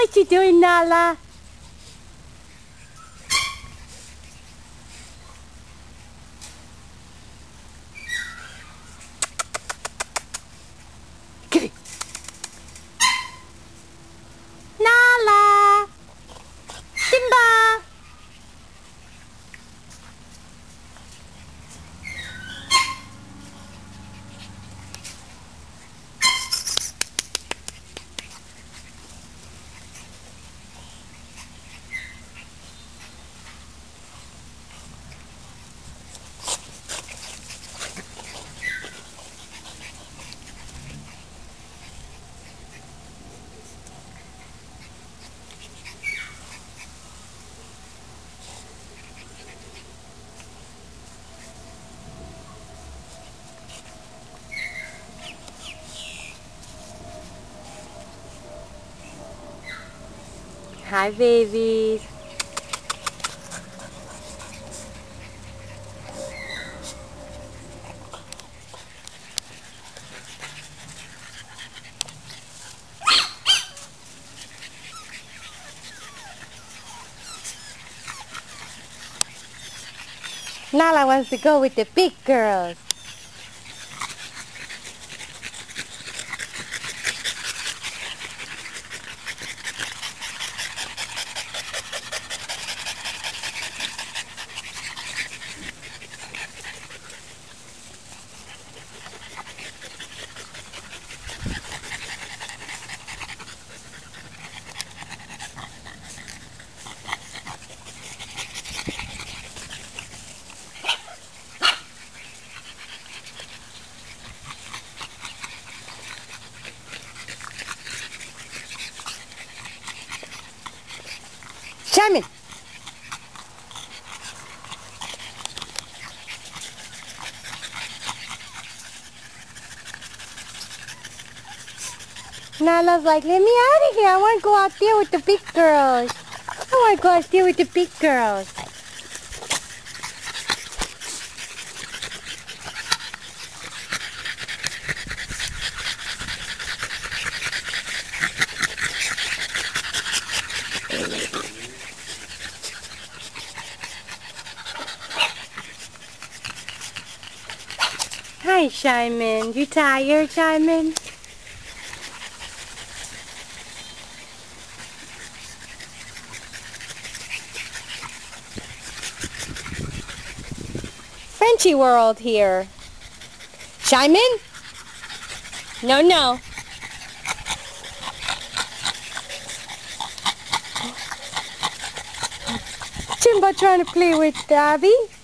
What you doing, Nala? Get it. Nala! Simba! Hi, babies. Nala wants to go with the big girls. Simon! Nala's like, let me out of here. I want to go out there with the big girls. I want to go out there with the big girls. Hi, Simon. You tired, Simon? Frenchie world here. Simon? No, no. Simba trying to play with Abby.